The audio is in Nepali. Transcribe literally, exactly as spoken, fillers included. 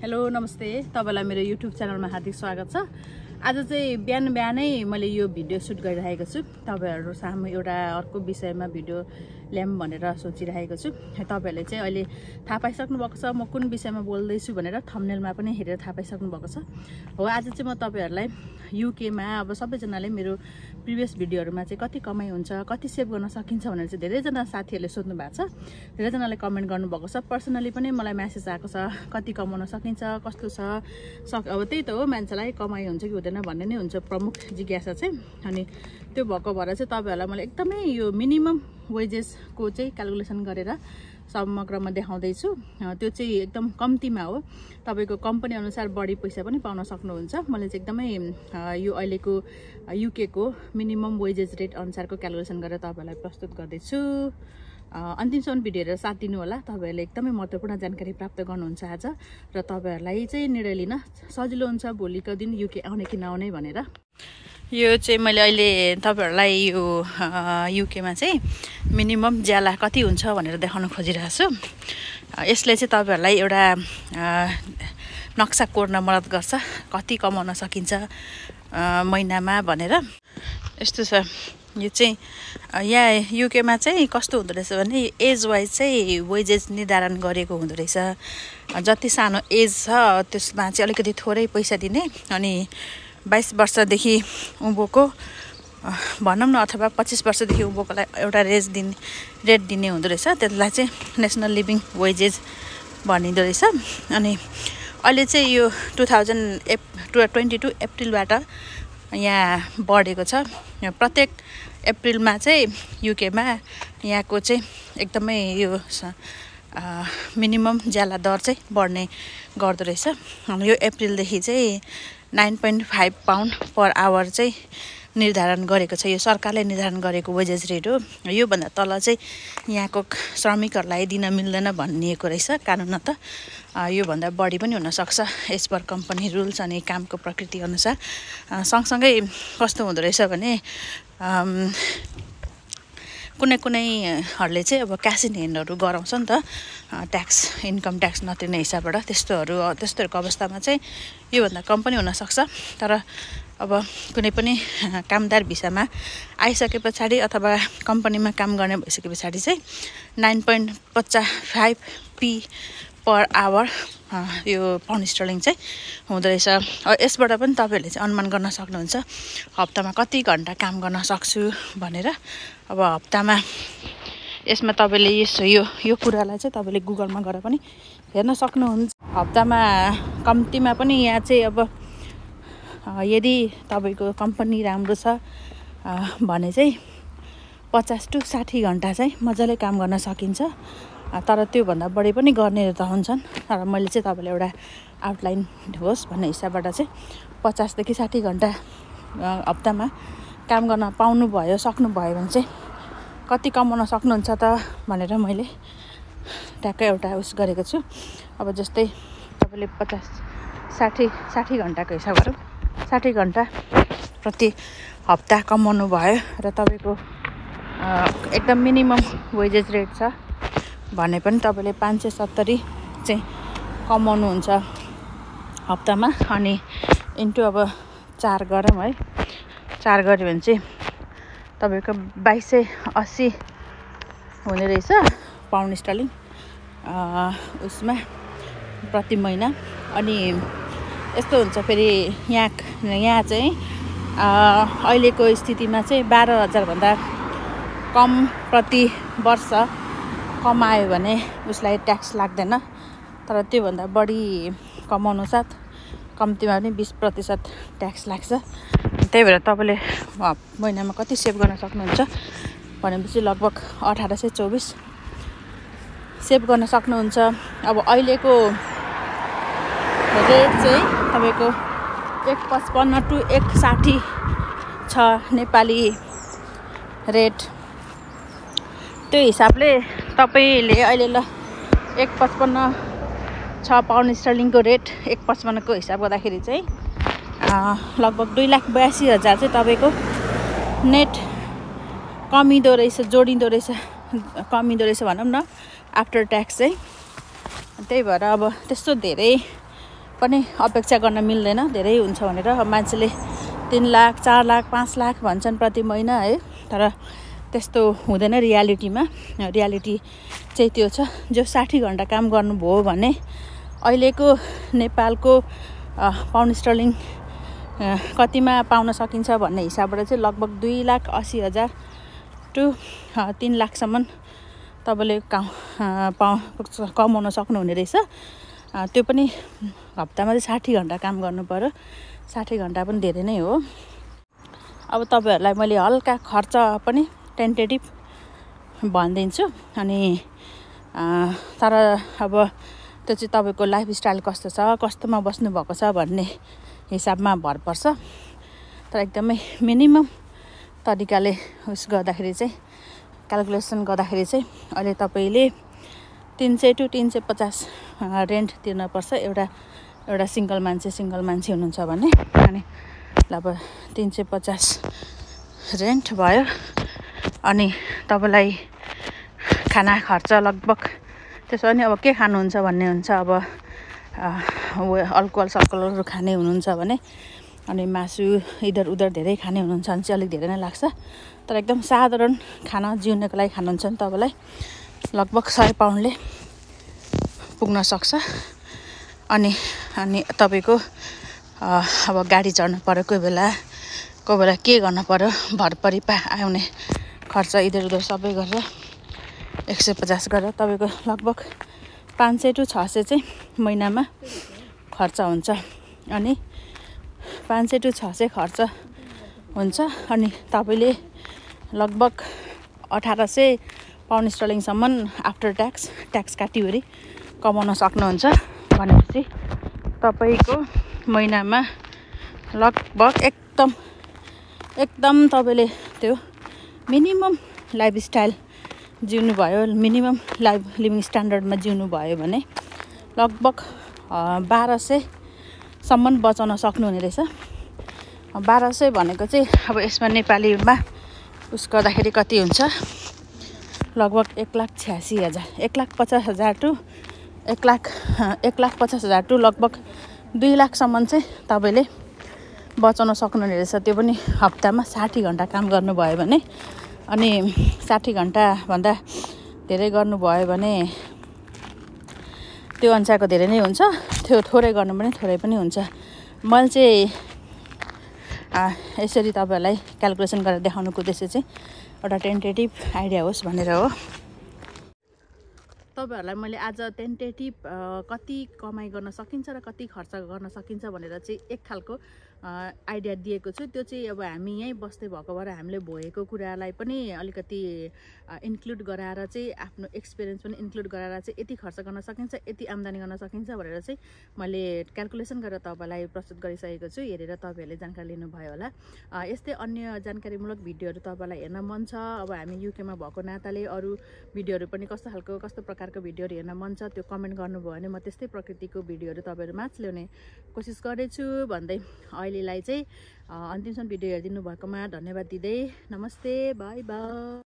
हेलो नमस्ते तपाईलाई मेरो युट्युब च्यानलमा हार्दिक स्वागत छ। आज चाहिँ बिहान बिहानै मैले यो भिडियो सुट गरिरहेको छु। तपाईहरु सामु एउटा अर्को विषयमा भिडियो ल्याम भनेर सोचिरहेको छु। तपाईहरुले चाहिँ अहिले थाहा पाइसक्नु भएको छ म कुन विषयमा बोल्दै छु भनेर थम्बनेलमा पनि हेरेर थाहा पाइसक्नु भएको छ। हो आज चाहिँ म तपाईहरुलाई युके मा अब सबैजनाले मेरो प्रिभियस भिडियोहरुमा चाहिँ कति कमाइ हुन्छ, कति सेभ गर्न सकिन्छ भनेर चाहिँ धेरै जना साथीहरुले सोध्नु भएको छ। धेरै जनाले कमेन्ट गर्नु भएको छ। पर्सनली पनि मलाई मेसेज आएको छ कति कमाउन सकिन्छ, कस्तो छ। अब त्यही त हो, मान्छेलाई कमाइ हुन्छ कि हुँदैन भन्ने नै हुन्छ प्रमुख जिज्ञासा चाहिँ। अनि त्यो भएको भएर चाहिँ तपाईहरुलाई मैले एकदमै यो मिनिमम वेजेस को चाहिँ क्याल्कुलेसन गरेर समग्रमा देखाउँदै छु। त्यो चाहिँ एकदम कम्तीमा हो। तपाईको कम्पनी अनुसार बढी पैसा पनि पाउन सक्नुहुन्छ। मैले चाहिँ एकदमै यो अहिलेको युके को मिनिमम वेजेस रेट अनुसारको क्याल्कुलेसन गरेर तपाईहरुलाई प्रस्तुत गर्दै छु। अन्तिमसम्म भिडियो हेरेर साथ दिनु होला। तपाईहरुले एकदमै महत्त्वपूर्ण जानकारी प्राप्त गर्नुहुन्छ आज र तपाईहरुलाई चाहिँ निर्णय लिन सजिलो हुन्छ भोलिको दिन युके आउने कि नआउने भनेर। यो चाहिँ मैले अहिले तपाईहरुलाई यो युके मा चाहिँ मिनिमम ज्याला कति हुन्छ भनेर देखाउन खोजिरहेको छु। यसले चाहिँ तपाईहरुलाई एउटा नक्सा कोर्न मद्दत गर्छ कति कमाउन सकिन्छ महिनामा भनेर। यस्तो छ यो चाहिँ यहाँ युके मा चाहिँ कस्तो हुँदो रहेछ भने एज वाइज चाहिँ वेजेस निर्धारण गरेको हुँदो रहेछ। जति सानो एज छ त्यसमा चाहिँ अलिकति थोरै पैसा दिने, अनि बाइस वर्षदेखि उँभोको भनौँ न अथवा पच्चीस वर्षदेखि उँभोकोलाई एउटा रेज दिने रेट दिने हुँदो रहेछ। त्यसलाई चाहिँ नेसनल लिभिङ वेजेस भनिँदो रहेछ। अनि अहिले चाहिँ यो टु थाउजन्ड एप ट्वेन्टी टू अप्रिलबाट यहाँ बढेको छ। प्रत्येक अप्रिलमा चाहिँ युकेमा यहाँको चाहिँ एकदमै यो मिनिमम ज्याला दर चाहिँ बढ्ने गर्दो रहेछ। यो अप्रिलदेखि चाहिँ nine point five pound per hour चाहिँ निर्धारण गरेको छ। यो सरकारले निर्धारण गरेको वेजेस रेट हो। योभन्दा तल चाहिँ यहाँको श्रमिकहरूलाई दिन मिल्दैन भनिएको रहेछ कानुनमा। त योभन्दा बढी पनि हुनसक्छ एज पर कम्पनी रुल्स अनि कामको प्रकृति अनुसार। सँगसँगै कस्तो हुँदो रहेछ भने कुनै कुनैहरूले चाहिँ अब क्यास इन ह्यान्डहरू गराउँछ नि त ट्याक्स, इन्कम ट्याक्स नतिर्ने हिसाबबाट। त्यस्तोहरू त्यस्तोहरूको अवस्थामा चाहिँ योभन्दा कम पनि हुनसक्छ। तर अब कुनै पनि कामदार भिसामा आइसके पछाडि अथवा कम्पनीमा काम गर्ने भइसके पछाडि चाहिँ नाइन पोइन्ट पचास फाइभ पी पर आवर यो पाउन्ड स्टर्लिङ चाहिँ हुँदो रहेछ। यसबाट पनि तपाईँहरूले चाहिँ अनुमान गर्न सक्नुहुन्छ हप्तामा कति घन्टा काम गर्न सक्छु भनेर। अब हप्तामा यसमा तपाईँले यसो यो यो कुरालाई चाहिँ तपाईँले गुगलमा गएर पनि हेर्न सक्नुहुन्छ। हप्तामा कम्तीमा पनि यहाँ चाहिँ अब यदि तपाईँको कम्पनी राम्रो छ भने चाहिँ पचास टु साठी घन्टा चाहिँ मजाले काम गर्न सकिन्छ। तर त्योभन्दा बढी पनि गर्ने त हुन्छन्। तर मैले चाहिँ तपाईँलाई एउटा आउटलाइन होस् भन्ने हिसाबबाट चाहिँ पचासदेखि साठी घन्टा हप्तामा काम गर्न पाउनु भयो सक्नुभयो भने चाहिँ कति कमाउन सक्नुहुन्छ त भनेर मैले ट्याक्कै एउटा उस गरेको छु। अब जस्तै तपाईँले पचास साठी साठी घन्टाको हिसाब गरौँ, साठी घन्टा प्रति हप्ता कमाउनु भयो र तपाईँको एकदम मिनिमम वेजेस रेट छ भने पनि तपाईँले पाँच सय सत्तरी चाहिँ कमाउनुहुन्छ हप्तामा। अनि इन्टु अब चार गरौँ है, चार गऱ्यो भने चाहिँ तपाईँको बाइस सय अस्सी हुने रहेछ पाउन्ड स्टर्लिङ उसमा प्रति महिना। अनि यस्तो हुन्छ फेरि यहाँ यहाँ चाहिँ अहिलेको स्थितिमा चाहिँ बाह्र हजारभन्दा कम प्रति वर्ष कमायो भने उसलाई ट्याक्स लाग्दैन। तर त्योभन्दा बढी कमाउनु साथ कम्तीमा पनि बिस प्रतिशत ट्याक्स लाग्छ। त्यही भएर तपाईँले महिनामा कति सेभ गर्न सक्नुहुन्छ भनेपछि लगभग अठार सय चौबिस सेभ गर्न सक्नुहुन्छ। अब अहिलेको रेट चाहिँ तपाईँको एक पचपन्न टु एक साठी छ नेपाली रेट। त्यो हिसाबले तपाईँले अहिले ल एक पचपन्न छ पाउन्ड स्टर्लिङको रेट एक पचपन्नको हिसाब गर्दाखेरि चाहिँ लगभग दुई लाख बयासी हजार चाहिँ तपाईँको नेट कमिँदो रहेछ, जोडिँदो रहेछ, कमिँदो रहेछ भनौँ न आफ्टर ट्याक्स चाहिँ। त्यही भएर अब त्यस्तो धेरै पनि अपेक्षा गर्न मिल्दैन धेरै हुन्छ भनेर। मान्छेले तीन लाख चार लाख पाँच लाख भन्छन् प्रति महिना है, तर त्यस्तो हुँदैन रियालिटीमा। रियालिटी चाहिँ त्यो छ, जो साठी घन्टा काम गर्नुभयो भने अहिलेको नेपालको पाउन्ड स्टर्लिङ कतिमा पाउन सकिन्छ भन्ने हिसाबबाट चाहिँ लगभग दुई लाख असी हजार टु तीन लाखसम्म तपाईँले कमाउन सक्नुहुने रहेछ। त्यो पनि हप्तामा चाहिँ साठी घन्टा काम गर्नु पर्यो। साठी घन्टा पनि धेरै नै हो। अब तपाईँहरूलाई मैले हल्का खर्च पनि टेन्टेटिभ भनिदिन्छु। अनि तर अब त्यो चाहिँ तपाईँको लाइफस्टाइल कस्तो छ, कस्तोमा बस्नुभएको छ भन्ने हिसाबमा भर पर्छ। तर एकदमै मिनिमम तरिकाले उस गर्दाखेरि चाहिँ क्यालकुलेसन गर्दाखेरि चाहिँ अहिले तपाईँले तिन सय टु तिन सय पचास रेन्ट तिर्नुपर्छ एउटा एउटा सिङ्गल मान्छे सिङ्गल मान्छे हुनुहुन्छ भने। अनि अब तिन सय पचास रेन्ट भयो। अनि तपाईँलाई खाना खर्च लगभग त्यसो भने अब के खानुहुन्छ भन्ने हुन्छ। अब अल्कोहल सल्कोहलहरू खाने हुनुहुन्छ भने अनि मासु इधर उधर धेरै खाने हुनुहुन्छ भने चाहिँ अलिक धेरै नै लाग्छ। तर एकदम साधारण खाना जिउनको लागि खानुहुन्छ भने तपाईँलाई लगभग सय पाउन्डले पुग्न सक्छ। अनि अनि तपाईँको अब गाडी चढ्नु पऱ्यो, कोही बेला कोही बेला के गर्नु पऱ्यो, भरपरि पा आउने खर्च इधर उधर सबै गरेर एक सय पचास गरेर तपाईँको लगभग पाँच सय टु छ सय चाहिँ महिनामा खर्च हुन्छ। अनि पाँच सय टु छ सय खर्च हुन्छ। अनि तपाईँले लगभग अठार सय पाउन्ड स्टर्लिङसम्म आफ्टर ट्याक्स ट्याक्स काटिवरी कमाउन सक्नुहुन्छ भनेपछि तपाईँको महिनामा लगभग एकदम एकदम तपाईँले त्यो मिनिमम लाइफस्टाइल जिउनु भयो, मिनिमम लाइफ लिभिङ स्ट्यान्डर्डमा जिउनु भयो भने लगभग बाह्र सयसम्म बचाउन सक्नुहुने रहेछ। बाह्र सय भनेको चाहिँ अब यसमा नेपालीमा उस गर्दाखेरि कति हुन्छ, लगभग एक लाख छ्यासी हजार एक लाख पचास हजार टु एक लाख एक लाख पचास हजार टु लगभग दुई लाखसम्म चाहिँ तपाईँले बचाउन सक्नुहुने रहेछ। त्यो पनि हप्तामा साठी घन्टा काम गर्नुभयो भने। अनि साठी घन्टाभन्दा धेरै गर्नुभयो भने त्यो अनुसारको धेरै नै हुन्छ, त्यो थोरै गर्नु पनि थोरै पनि हुन्छ। मैले चाहिँ यसरी तपाईँहरूलाई क्यालकुलेसन गरेर देखाउनुको उद्देश्य चाहिँ एउटा टेन्टेटिभ आइडिया होस् भनेर हो। तपाईँहरूलाई मैले आज टेन्टेटिभ कति कमाइ गर्न सकिन्छ र कति खर्च गर्न सकिन्छ भनेर चाहिँ एक खालको आइडिया दिएको छु। त्यो चाहिँ अब हामी यहीँ बस्दै भएको भएर हामीले भएको कुरालाई पनि अलिकति इन्क्लुड गराएर चाहिँ आफ्नो एक्सपिरियन्स पनि इन्क्लुड गराएर चाहिँ यति खर्च गर्न सकिन्छ, यति आम्दानी गर्न सकिन्छ भनेर चाहिँ मैले क्यालकुलेसन गरेर तपाईँलाई प्रस्तुत गरिसकेको छु। हेरेर तपाईँहरूले जानकारी लिनुभयो होला। यस्तै अन्य जानकारीमूलक भिडियोहरू तपाईँलाई हेर्न मन छ, अब हामी युकेमा भएको नाताले अरू भिडियोहरू पनि कस्तो खालको कस्तो प्रकारको भिडियोहरू हेर्न मन छ त्यो कमेन्ट गर्नुभयो भने म त्यस्तै प्रकृतिको भिडियोहरू तपाईँहरू माझ ल्याउने कोसिस गर्दैछु भन्दै अहिलेलाई चाहिँ अन्तिमसम्म भिडियो हेरिदिनु भएकोमा धन्यवाद दिँदै नमस्ते, बाई बाई।